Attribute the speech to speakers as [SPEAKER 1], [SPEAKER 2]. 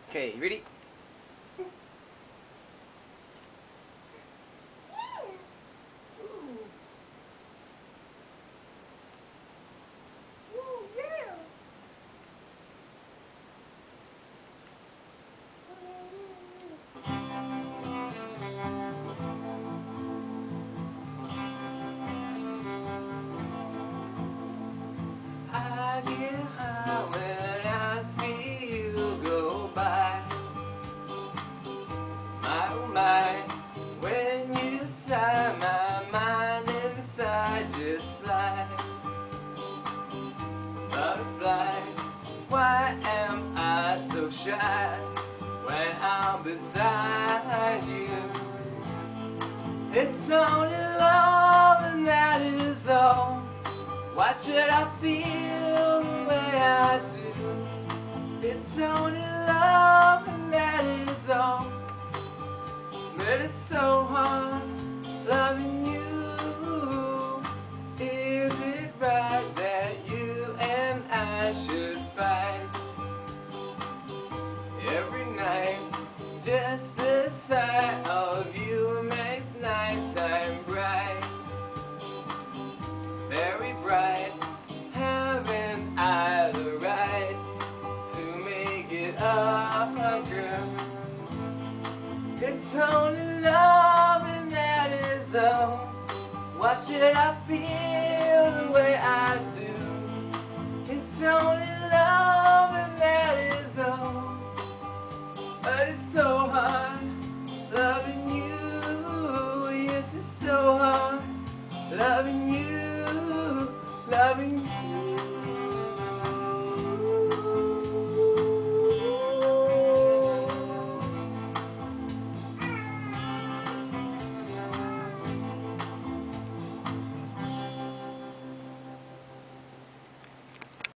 [SPEAKER 1] Okay, ready? I get high when I see you go by. My oh my, when you sigh, my mind inside just flies. Butterflies, why am I so shy when I'm beside you? It's only love and that is all. Why should I feel the way I do? It's only love and that is all. But it's so hard loving you. Is it right that you and I should fight every night? Just the sight of you makes nighttime bright. Very bright. Haven't I the right to make it up, girl? It's only love and that is all. Why should I feel